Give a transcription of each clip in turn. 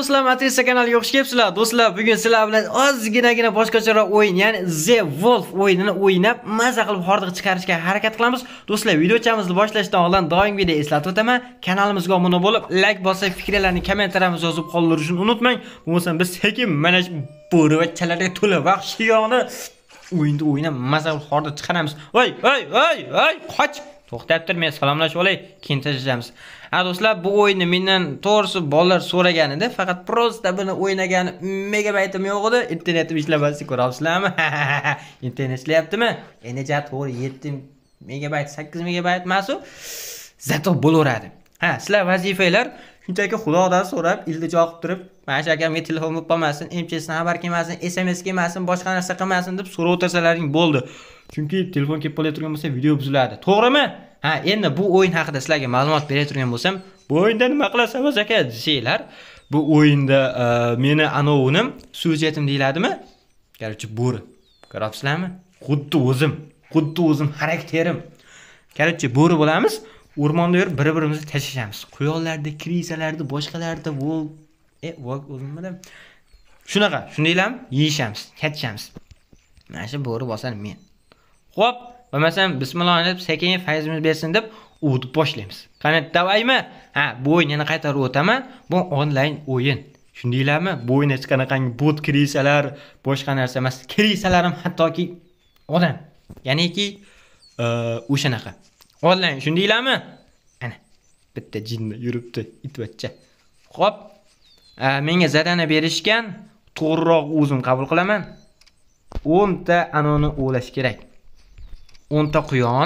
do'stlar, Matrica kanaliga xush kelibsizlar. Do'stlar, bugun sizlar bilan ozginagina boshqacharoq o'yin, ya'ni The Wolf o'yinini o'ynab, maza qilib hordiq chiqarishga harakat qilamiz. Do'stlar, videochamizni boshlashdan oldin doimgidek eslatib o'taman, kanalimizga obuna bo'lib, like bosib, fikrlarni kommentariyamizga yozib qoldirishni unutmang. Bo'lmasa biz sekin mana shu bo'rivachchalarga to'la vahshiyona o'yinni o'ynab, maza qilib hordiq chiqaramiz. Voy, qoch! To'xtab tur, men salomlashib olay, keyin tashlaymiz. Ha do'stlar, bu o'yinni mendan to'g'risi bolalar so'ragan edi, faqat prosta buni o'ynagan megabaytim yo'q edi, internetim ishlamasa ko'rasizlarmi? Internet ishlayaptimi? Endi to'g'ri 7 megabayt, 8 megabayt emas-u, zato bo'laveradi. Ha, sizlar vazifanglar shunchaki Xudodan so'rab, iltijo qilib turib, mana shu akamga telefon bo'lib qolmasin, MCSdan xabar kelmasin, SMS kelmasin, boshqa narsa qilmasin deb so'rab o'tirsalaring bo'ldi. Chunki telefon kelib qolayotgan bo'lsa, video buziladi. To'g'rimi? Ha, endi bu o'yin haqida sizlarga ma'lumot berayotgan bo'lsam, bu o'yinda nima qilasamiz aka desanglar, bu o'yinda meni anovunim, syujetim deyiladimi? Короче, bo'ri. Ko'ryapsizlarmi? Xuddi o'zim xarakterim. Короче, bo'ri bo'lamiz. O'rmonda yurib bir-birimizni tashlaymiz. Quyonlarda, krisalarda, boshqalarda o'zimdan shunaqa, shundaylarmi? Yeyishamiz, ketishamiz. Mana shu bo'ri bosan men. Xo'p, bo'lmasam bismillah deb sekin fayzimiz bersin deb o'tib boshlaymiz. Qani, davaymi? Ha, bu o'yin yana qaytarib o'taman. Bu onlayn o'yin. Shundaylarmi? Bu o'yinda hech qanaqangi bot krisalar, boshqa narsa emas. Krisalar ham hattoki odam. Ya'niki o'shanaqa. Onlayn, shundaylarmi? Ana, bitta jinni yuribdi, itvachcha. Xo'p, menga zadana berishgan, to'g'riroq o'zim qabul qilaman. 10 ta anoni o'lash kerak. 10 ta quyon,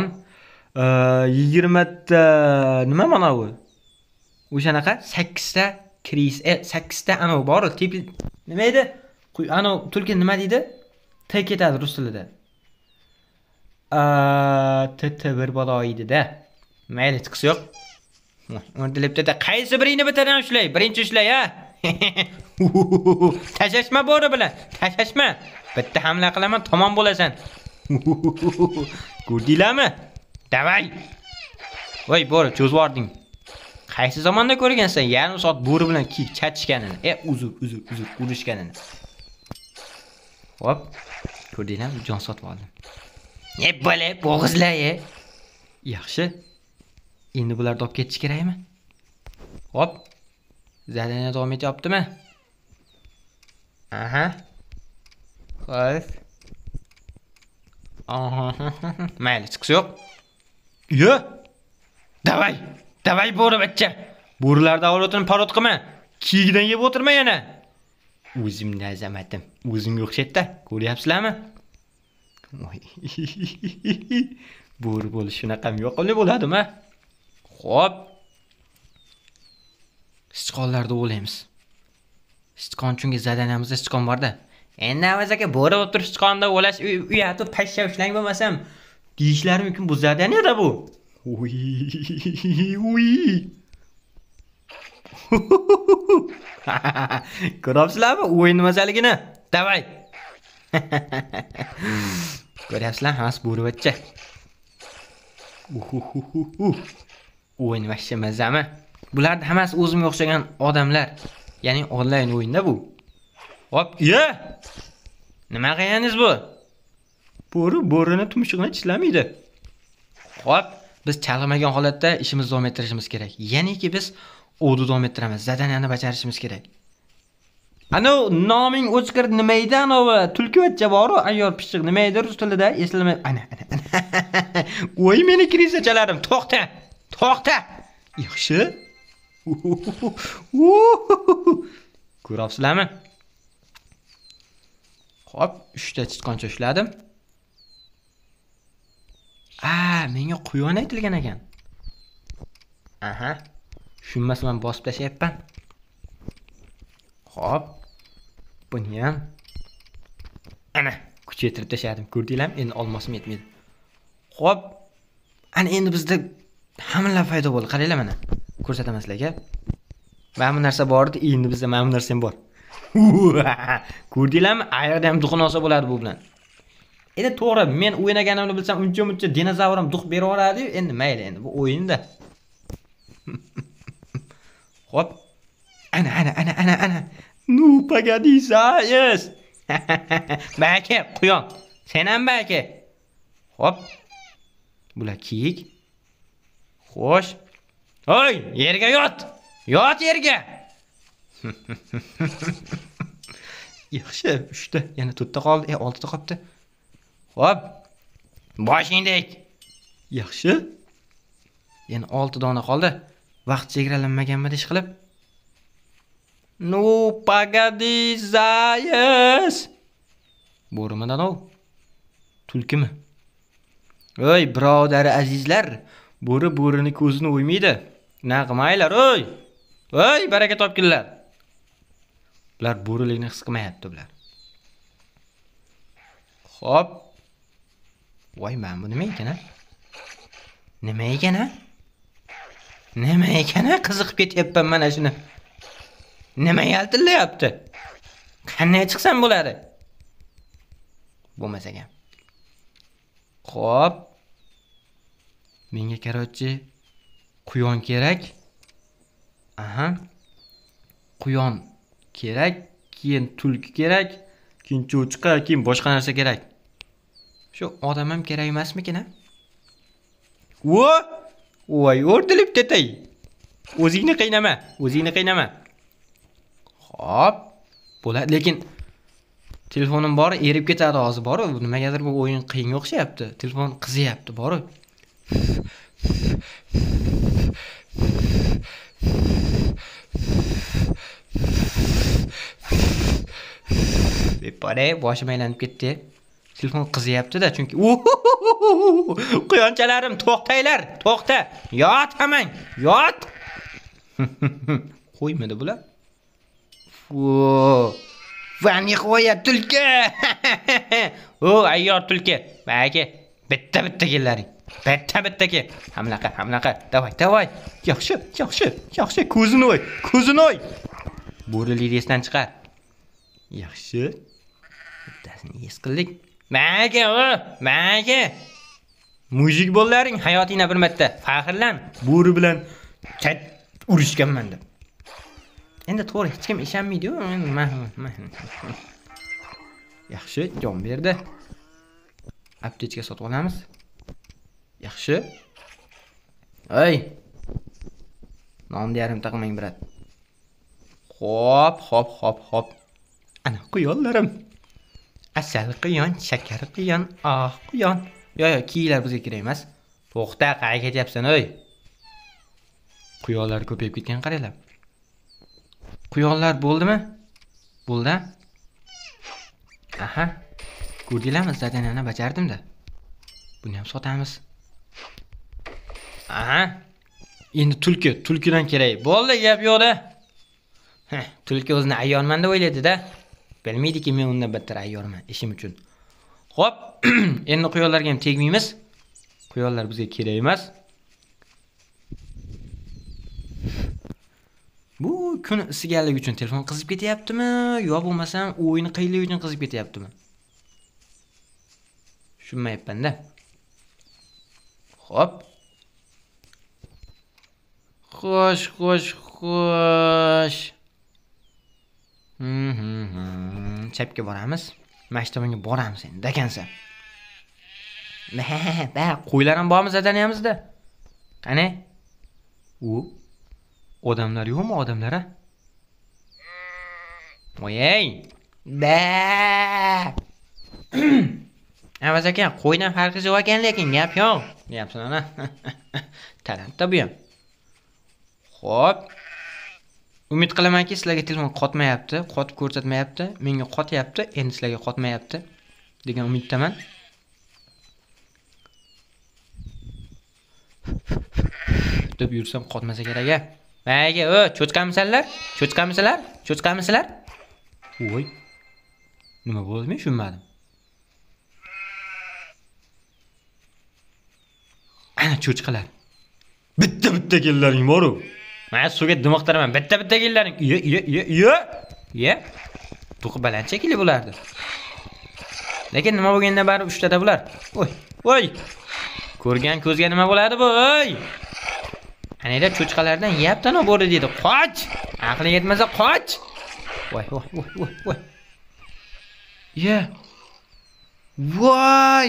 20 ta nima mana bu? O'shanaqa 8 ta kris, 8 ta anov bor, tipi nima edi? Anov tulki nima deydi? T ketadi rus tilida. Bir bola edi-da. Mayli, chiqsi yo'q. O'ntilibdi-da. Qaysi birini bitadan ushlay? Birinchi ushlay, ha? Tashashma bo'ri bilan. Tashashma. Bitta hamla qilaman, tamom bo'lasan. Ko'rdinglarmi? Davay. Voy, bo'ri, cho'zvording. Qaysi zamonda ko'rgansan? Yarim soat bo'ri bilan chatishganini. Uzr, urishganini. Hop. Ko'rdinglarmi? Jon sotib oldim. Bo'la, bo'g'izlar-ye. Yaxshi. Endi bularni olib ketish kerakmi? Hop. Zadaniya davom etyaptimi? Aha. Xo'p. Mayli, chiqsi yo'q. Yo! Davay bo'ri bachcha. Bo'rilarda avlodini parod qilma. Kiyigidan yeb o'tirma yana. O'zimning azamatim. O'zimga o'xshatda. Ko'ryapsizlarmi? Bo'ri bo'lish shunaqami yo'qoli bo'ladimi? Xo'p. Sichqonlarda o'laymiz. Sichqon chunki zadanamizda sichqon bor-da. Endi avaz aka bo'ri bo'lib turib sichqonda o'lash uyatib pashsha ushlang bo'lmasam deyishlari mumkin, bu zadaniyada bu. Ko'ryapsizlarmi o'yin mazaligini? Davay. Ko'ryapsizlar, hammasi bo'rivachcha. O'yin vahshiy mazami. Bularning hammasi o'zimga o'xshagan odamlar. Ya'ni onlayn o'yinda bu. Hop, nima qilganingiz bu? Bo'rini tumshug'ini tishlamaydi. Hop, biz chalg'imagan holatda ishimizni davom ettirishimiz kerak. Ya'niki biz o'du davom ettiramiz, zadaniyani bajarishimiz kerak. Ana noming o'chqir nima edi? Ana tulkivachcha bor-ku, ayyor pishiq nima edi rus tilida? Eslamay. Ana. Voy, meni krisachalarim, to'xta. Yaxshi. Ko'ryapsizlarmi? Hop, 3 ta chiqqoncha ushladim. Menga quyon aytilgan ekan. Aha. Shunmas men bosib tashayapman. Hop. Buni ham. Ana, kuchaytirib tashladim. Ko'rdinglarmi? Endi olmosim yetmaydi. Hop. Ana endi bizda hammalar paydo bo'ldi. Qaranglar mana. Ko'rsataman sizlarga. Mana bu narsa bor edi, endi bizda mana bu narsa ham bor. Ko'rdinglarmi? Ayoqda ham duxnosa bo'ladi bu bilan. Endi to'g'ri, men o'ynaganimni bilsam, uncha dinozavr ham duq berib yuboradi-yu, endi mayli, endi bu o'yinda. Xo'p. Ana. Nu pagadi sayes. Belki quyon. Sen ham belki. Hop. Bular kiyik. Xo'sh. Oy, yerga yot. Yot yerga. Yaxshi, 3 ta, yana 4 ta qoldi. 6 ta qolibdi. Hop. Boshingdek. Yaxshi. Yana 6 dona qoldi. Vaqt chegaralanmaganmi ish qilib? No pagadi zayes. Bo'rimidan ov. Tulkimi? Oy, birodar azizlar, bo'rini ko'zini o'ymaydi. Na qilmaylar, oy. Oy, baraka topkinlar. Bular bo'rilikni his qilmayapti bular. Xo'p. Voy, men bu nima ekan? Nima ekan? Qiziqib ketyapman mana shuni. Nima yaltillayapti? Qanday chiqsam bo'ladi? Bo'lmasa ham. Xo'p. Menga qarorchi quyon kerak. Aha. Quyon kerak, keyin tulki kerak, keyin cho'chqa, keyin boshqa narsa kerak. Shu odam ham kerak emasmikin, ha? Voy, o'rtilib ketay. O'zingni qiynama. Xo'p. Bo'ladi, lekin telefonim bor, erib ketadi hozir bor. Nimagadir bu o'yin qiyinga o'xshayapti. Telefon qiziyapti bor. Bepare, boshim aylanib ketdi. Telefon qiziyapti-da, chunki quyonchalarim, to'xtanglar, to'xta. Yot hamang, yot. Qo'ymadi bular. Vani qo'ya tulki. Ayyor tulki. Baki, bitta kellaring. Bitta ke. Hamlaqa. Davay. Yaxshi. Ko'zini o'y. Bo'rilik esdan chiqar. Yaxshi. Bittasini es qildik. Manga. Mujik bo'llaring hayotingda bir marta faxrlan. Bo'ri bilan chat urishganman deb. Endi to'g'ri hech kim ishonmaydi-ku. Yaxshi, jon berdi. Aptechka sotib olamiz. Yaxshi. Ey. Nonni yarim taqmang brat. Hop. Ana quyonlarim. Asal quyon, shakar quyon, quyon. Yo, kiyiklar bizga kerak emas. To'xta, qayerga ketyapsan, oy? Quyonlar ko'payib ketgan qaranglar. Quyonlar bo'ldimi? Bo'ldi. Aha. Ko'rdinglarmi? Zadanani bajardim-da. Buni ham sotamiz. Aha. Endi tulkidan kerak. Bo'ldi, gap yo'qda. Tulki o'zini ayyorman deb o'ylaydi-da. Bilmaydiki men undan battar ayyorman ishim uchun. Xo'p, endi quyonlarga ham tegmaymiz. Quyonlar bizga kerak emas. Bu kun isiganlik uchun telefon qizib ketyaptimi yo bo'lmasam o'yin qiyinligi uchun qizib ketyaptimi? Tushunmayapman-da. Xo'p. Xo'sh. Chapga boramiz. Maktabga boramiz endi, dakansa. Qo'ylar ham bormiz zadaniyamizda. Qani? Odamlar yo'qmi, odamlar-a? Voyey. Avaz aka, qo'ydan farqi yo'q ekan, lekin gap yo'q. Deyapsan ana. Talantda bu ham. Xo'p. Umid qilamanki, sizlarga telefon qotmayapti, qotib ko'rsatmayapti, menga qotyapti, endi sizlarga qotmayapti degan umiddaman. Deb yursam qotmasa kerak-a. Mayga, cho'chqamisanlar? Cho'chqamisizlar? Voy. Nima bo'ldi, men tushunmadim. Ana cho'chqalar. Bitta kellaring bor-ku. Men suvga dimoqtiraman. Bitta kellaring. Ye. To'qi baland shekilli bo'lardi. Lekin nima bo'lganda bari 3 tada bular. Voy. Ko'rgan ko'zga nima bo'ladi bu? Ana cho'chqalardan yeyapti ana bo'ri dedi. Qoch! Aqli yetmasa qoch. Voy. Ye. Voy.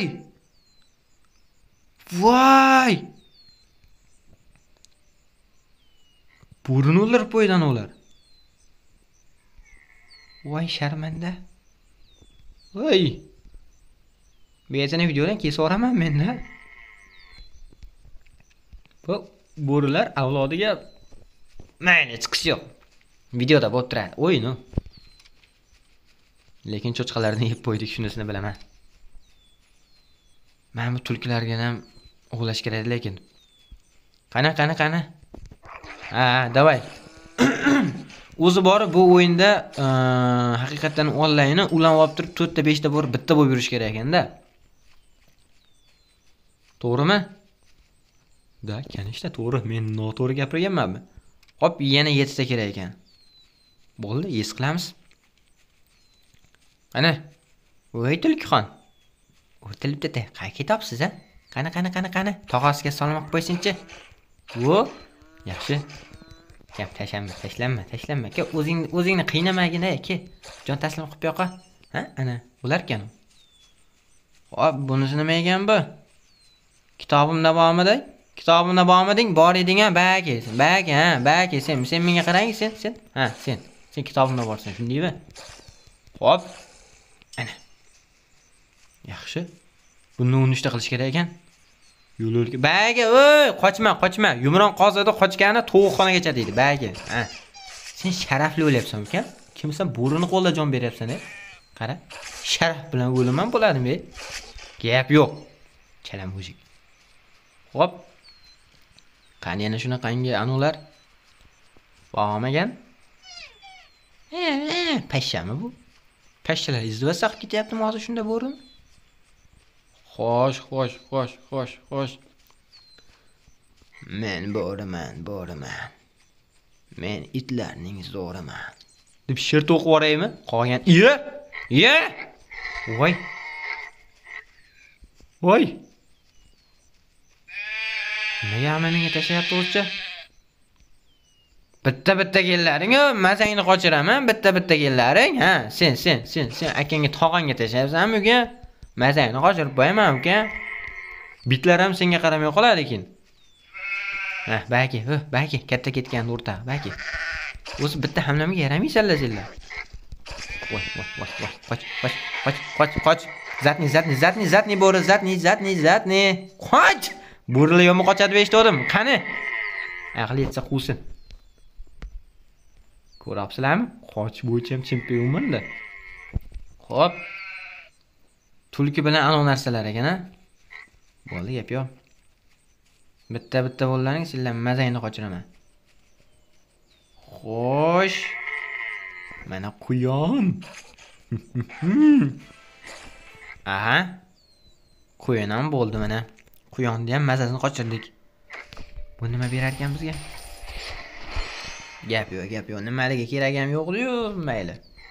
Bo'rini o'ldirib qo'ydan ular. Voy sharmanda. Voy. Beyazani videodan kesib oraman menda. Bu bo'rilar avlodiga mayli chiqish yo'q. Videoda bo'lib turadi. O'yinu. Lekin cho'chqalarni yeb qo'ydik, shunisini bilaman. Men bu tulkilarga ham o'g'lash kerak lekin. Qani. Ha, davay. O'zi bor bu o'yinda haqiqatan onlaynni ulanib olib turib 4 ta 5 ta bor bitta bo'lib yurish kerak ekanda. To'g'rimi? Da, kanishta to'g'ri. Men noto'g'ri gapirganmanmi? Hop, yana 7 ta kerak ekan. Bo'ldi, es qilamiz. Ana. Voy tulkixon. O'rtilibdi-da. Qayerga ketyapsiz, ha? Qani. Tog'asiga solmoq qo'ysinchi. Vo, yaxshi. Gap tashlanma. Ka o'zingni qiynamagin-a, aka. Jon taslim qilib yoqa. Ha? Ana, ular ekan. Hop, bunisi nima ekan bu? Kitobimda bormiding? Bor eding-a, bag, sen menga qarang, sen. Ha, sen kitobimda borsan, shundaymi? Hop. Ana. Yaxshi. Buni 13 ta qilish kerak ekan. Yo'lga baga, oy, qochma. Yumron qozida qochgani tovuqxonagacha deydi, baga. Ha. Sen sharafli o'lyapsan uka. Kimsan bo'rini qo'lda jon beryapsan, e? Qara. Sharaf bilan o'laman bo'ladimi? Gap yo'q. Chalam mujik. Hop. Qani yana shunaqangi anular bo'lmagan. Pashshami bu? Pashshalar izdivasaq ketyaptimi hozir shunda bo'rin? Xo'sh. Men bo'raman. Men itlarning zo'riman. Deb she'r to'qib yoraymi? Qolgan Ye! Voy. Nega menga tashlayapti o'zcha? Bitta kellaring, mazangni qochiraman, bitta kellaring. Ha, sen akangga tog'angga tashlayapsanmi uka? Mazangni qochirib qo'yaman uka. Bitlar ham senga qaramay qoladi lekin. Ha, baki, katta ketgan o'rta, baki. O'zi bitta hamlamiga yaramaysanlar senlar. Voy, qoch. Zatni bo'ri, zatni. Qoch! Bo'rilar yo'qmi qochadi deb eshitdim. Qani? Aqli yetsa quvsin. Ko'rapsizlarmi? Qoch bo'yicha ham chempionman-da. Xo'p. Tulki bilan anav narsalar ekan-a? Bo'ldi, gap yo'q. Bitta bo'llaring, sizlar mazangni qochiraman. Xo'sh. Mana quyon. Aha. Quyon ham bo'ldi mana. Quyonni ham mazasini qochirdik. Bu nima berar ekan bizga? Gap yo'q. Nimaligi kerak ham yo'q-ku, mayli.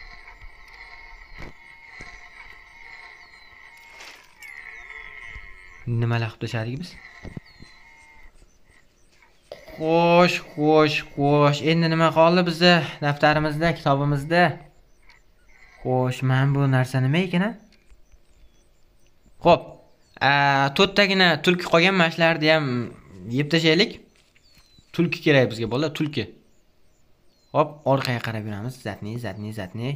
Nimalar qilib tashladik biz? Xo'sh. Endi nima qoldi bizda daftarimizda, kitobimizda? Xo'sh, men bu narsa nima ekan-a? Xo'p. 4 tagina tulki qolgan mashlarni ham yeb tashlaylik. Tulki kerak bizga, bolalar, tulki. Hop, orqaga qarab yuramiz. Zatni.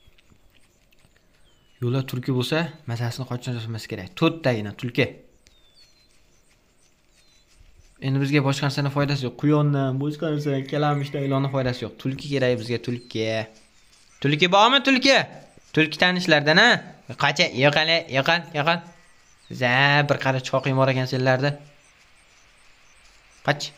Yo'la tulki bo'lsa, mazasini qochirishimiz kerak. 4 tagina tulki. Endi bizga boshqa narsaning foydasi yo'q. Quyondan, boshqa narsadan kalamishda ilonni foydasi yo'q. Tulki kerak bizga, tulki. Tulki bormi, tulki? Tulki tanishlardan, ha? Qacha, yo'qal. Bir qara choqim bor ekan senlarda. Qach.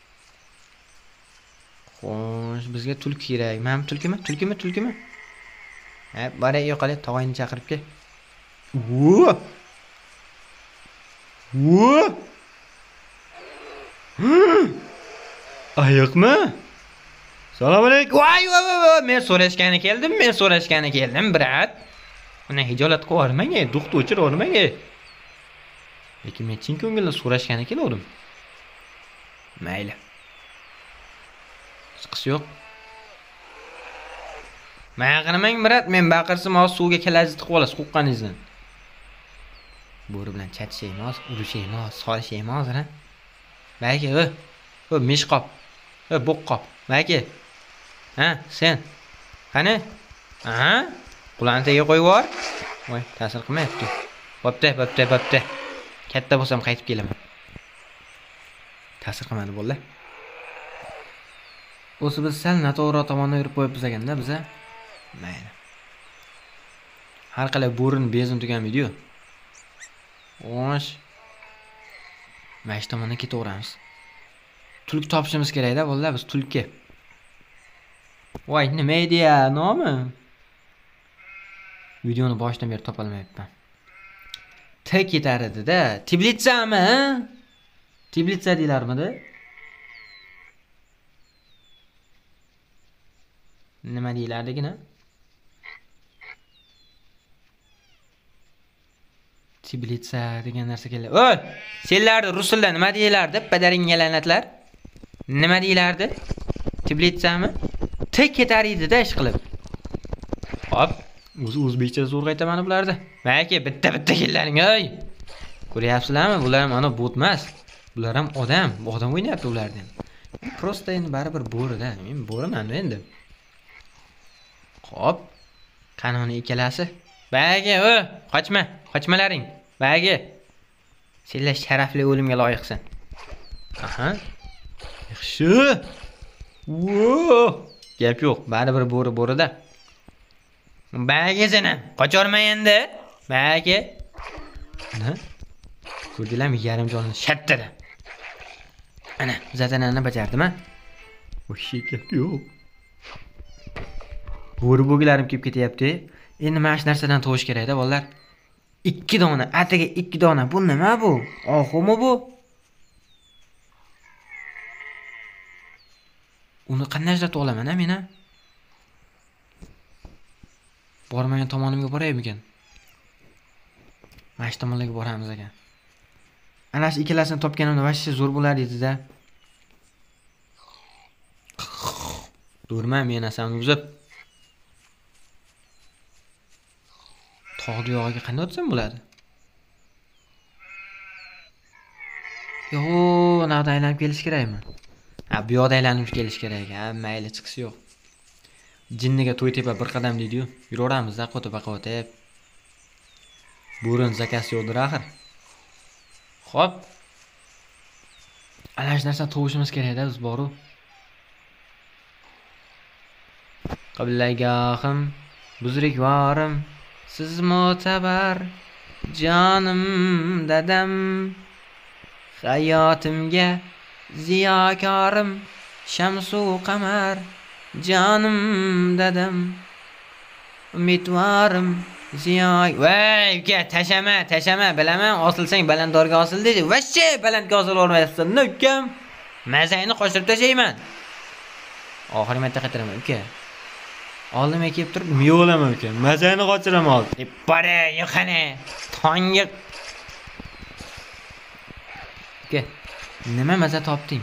Xo'sh, bizga tulki kerak. Men tulkimi? Ha, bora yo'qal, tog'ayni chaqirib kel. Ayoqmi? Salom alaykum. Voy, men so'rashgani keldim, brat. Uni hijolat qo'yarmang, duxt o'chir o'rmang. Lekin men chin ko'ngilda so'rashgani keldim. Mayli. Siqis yo'q. Men qilmang brat, men baqirsam hozir suvga kalajit qilib olasiz qo'qqaningizdan. Bo'ri bilan chatishay emas, urushay emas, solishay emas, ha? Balki, o meshqop. Bo'qqop. Balki. Ha, sen. Qani? Aha. Qulani tagiga qo'yib yubor. Voy, ta'sir qilmayapti. Bo'pti. Katta bo'lsam qaytib kelaman. Ta'sir qilmadi bo'ldi. O'zi biz sal noto'g'ri tomondan yurib qo'yibmiz ekanda biza. Mayli. Har qalay bo'rini bezim tugamaydi-yu. O'sh. Mana shu tomondan ketaveramiz. Tulk topishimiz kerak-da, bolalar, biz tulki. Voy, nima edi ya, nomi? Videoni boshidan beri topa olmayapman. Tek yetar edi-da. Tiblitsami? Tiblitsa deylarmidi? Nima deylardigina? Tiblitsa degan narsa keladi. Oy! Senlarni ruslar nima deylardi? Padaringga la'natlar. Nima deylardi? Tiblitsami? Tek ketar edi-da ish qilib. Hop, o'zbekcha zo'r aytaman bularda. Balki bitta kellaring, ey. Ko'ryapsizlarmi? Bular ham ana bot emas. Bular ham odam o'ynayapti ulardan. Prosta endi baribir bo'ri-da. Men bo'riman endi. Hop. Qanoni ikkalasi. Balki, qochmalaring. Balki. Senlar sharafli o'limga loyiqsan. Aha. Yaxshi. Wo! Gap yo'q, baribir bo'ri-da. Balki seni qochorma endi. Balki. Ana. Ko'rdinglarmi, yarim jonini shattada. Ana, zatanani bajardim-a? O'sha gap yo'q. Bo'ri-bo'gilarim kelib ketyapti. Endi mana shu narsadan to'yish kerak-da, bolalar. 2 dona, ataga 2 dona. Bu nima bu? Oxumi bu? Uni qanday ajratib olaman-a men? Bormagan tomonimga boraymikan? Mana shu tomonlarga boramiz ekan. Ana shu ikkalasini topganimda vashcha zo'r bo'lar edi-da. Durma, men asamni buzib. Tog'ni yog'iga qanday o'tsam bo'ladi? Yo'q, naqd aylanib kelish kerakmi? Ha, bu yoqda aylanib kelish kerak. Ha, mayli, chiqisi yo'q. Jinniga to'y tepa bir qadam deydi-yu. Yuraveramiz-da qo'tib. Bo'rin zakasi yo'qdir axir. Xo'p. Ana shu narsa to'g'ishimiz kerak-da, biz boru. Qiblagohim, buzrukvorim, siz mo'tabar, jonim dadam, hayotimga ziyokorim, shamsu qamar, jonim dadam, umidvorim, ziyoy. Voy, uka, tashama, bilaman, osilsang balandorga osil dedi. Vashcha balandga osil olmayapsan, ne ukam? Mazangni qo'shirib tashlayman. Oxirgi marta qaytaraman, uka. Oldimga kelib turib, miyolaman uka. Mazangni qochiraman hozir. Bora, yo'qani. Tonga. Uka, nima maza topding?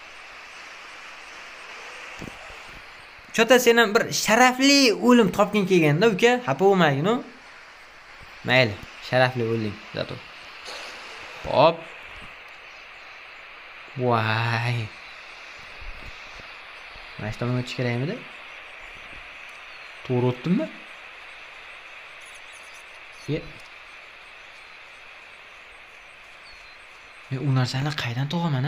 Chota sen ham bir sharafli o'lim topgin kelganda uka, xafa bo'lmagin-ku. Mayli, sharafli o'ling zato. Hop. Voy. Mana shu tomonga o'tish kerakmidi? To'g'ri o'tdimmi? Men u narsani qaydan topaman-a?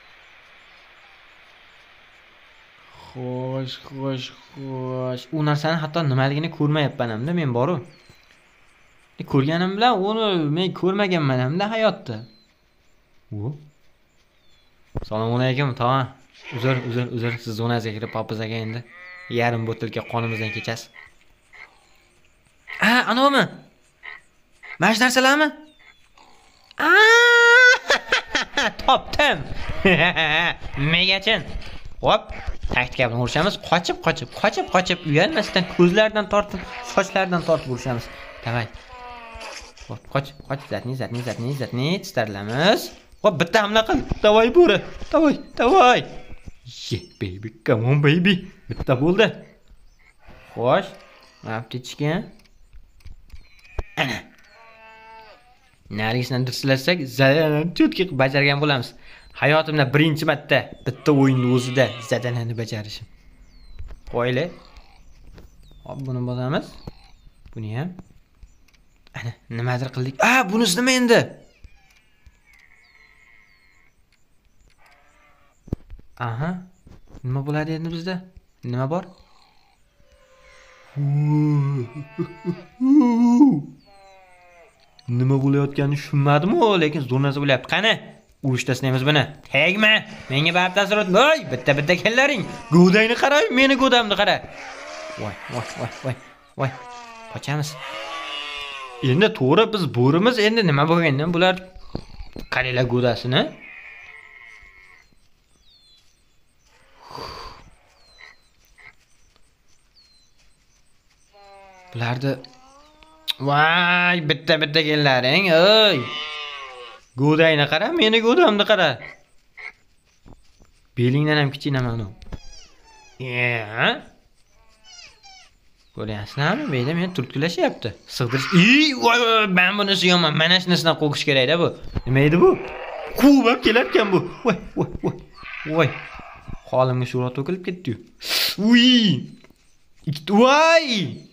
Xo'sh. U narsani hatto nimaligini ko'rmayapman hamda men boru. Ko'rganim bilan uni men ko'rmaganman hamda hayotda. Assalomu alaykum, tog'a. Uzr, siz zonangizga kirib qolibsiz endi. Yarim botilka qonimizdan kechasiz. Anavmi? Mana shu narsalarmi? Topdim. Megachin. Hop, taktika bilan urishamiz. Qochib, uyalmasdan ko'zlaridan tortib, sochlaridan tortib urishamiz. Davay. Hop, qoch, zatni, tistarlamiz. Hop, bitta hamla qil. Davay bo'ri. Davay. Yeah, baby, come on baby. Bitta bo'ldi. Xo'sh, Aptechka. Ana. Narigisini dirsilasak, zadanani cho'tki bajargan bo'lamiz. Hayotimda birinchi marta bitta o'yinning o'zida zadanani bajarishim. Qo'yli. Hop, buni bosamiz. Buni ham. Ana, nimadir qildik. Bunisi nima endi? Aha. Nima bo'ladi endi bizda? Nima bor? Nima bo'layotganini tushunmadim-ku, lekin zo'r narsa bo'lyapti. Qani? Urush tashlaymiz buni. Tegma. Menga baribir ta'sir etma. Voy, bitta kellaring. Go'dayni qarang, meni go'damni qara. Voy. Qochamiz. Endi to'g'ri biz bo'rimiz, endi nima bo'lgandan bular qaranglar go'dasini. Bularni voy, bitta kellaring, oy. Go'dayni qara, meni go'damni qara. Belingdan ham kichinaman u. Ko'ryapsizlarmi? Meni turtkilashyapti. Sig'dirish. Voy, men buni suymayman. Mana shunisidan qo'qish kerak-da bu. Nima edi bu? Quvib kelar ekan bu. Voy. Holimga sho'ro to'kilib ketdi-yu. Voy!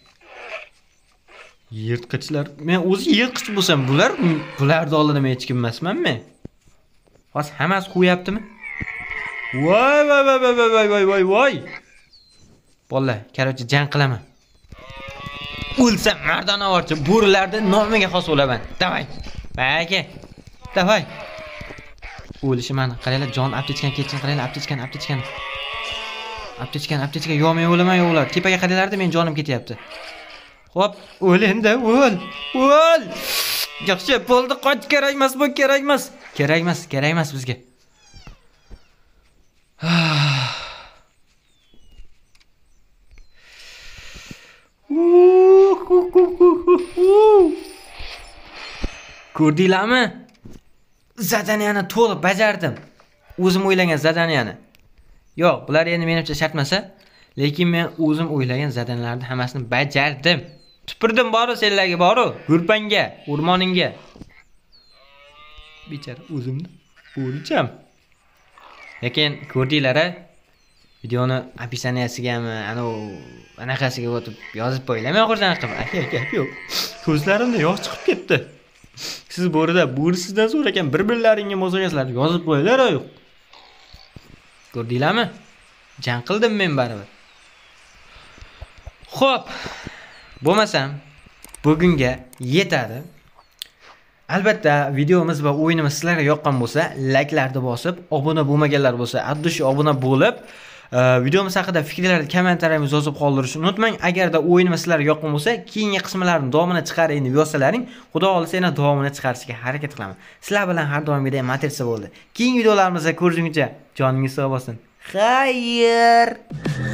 Yirtqichlar. Men o'zi yirtqich bo'lsam, bularni oldida men hech kim emasman-men. Hozir hammasi qo'yaptimi? Voy. Bolalar, qarochi jang qilaman. O'lsam mardonavorchi bo'rilarning nomiga xos bo'laman. Davay. Aka. Davay. O'lishimani qaranglar, jon aptechkan ketsin, qaranglar, aptechkan. Aptechka yo'may o'laman yo'qlar. Tepaga qaranglarda men jonim ketyapti. Hop, o'l endi, o'l. Yaxshi, bo'ldi, qoch, kerak emas bu, kerak emas bizga. Ko'rdinglarmi? Zadaniyani to'liq bajardim. O'zim o'ylagan zadaniyani. Yo'q, bular endi menimcha shartmasa, lekin men o'zim o'ylagan zadanlarni hammasini bajardim. Tupurdim boru senlarga boru, gurpanga, o'rmoningga. Bechara o'zimni o'lcham. Lekin ko'rdinglar-a? Videoni описаниyasigami, anaqasiga o'tib yozib qo'ylaman oxirdan qilib. Aka, yo'q. Ko'zlarimda yosh chiqib ketdi. Siz bo'risizdan so'ragan bir-birlaringga mo'zaqaslar yozib qo'yinglar yo'q. Ko'rdinglarmi? Jang qildim men baribir. Xo'p. Bo'lmasam bugunga yetadi. Albatta, videomiz va o'yinimiz sizlarga yoqqan bo'lsa, like'larni bosib, obuna bo'lmaganlar bo'lsa, addi shu obuna bo'lib, videomiz haqida fikrlarni kommentariyamingizni yozib qoldirishni unutmang. Agarda o'yinimiz sizlarga yoqqan bo'lsa, keyingi qismlarning davomini chiqaring deb yozsalaring, xudo xolisa yana davomini chiqarishga harakat qilaman. Sizlar bilan har doimgidek matritsiya bo'ldi. Keyingi videolarimizda ko'rishguncha joningiz sog' bo'lsin. Xayr.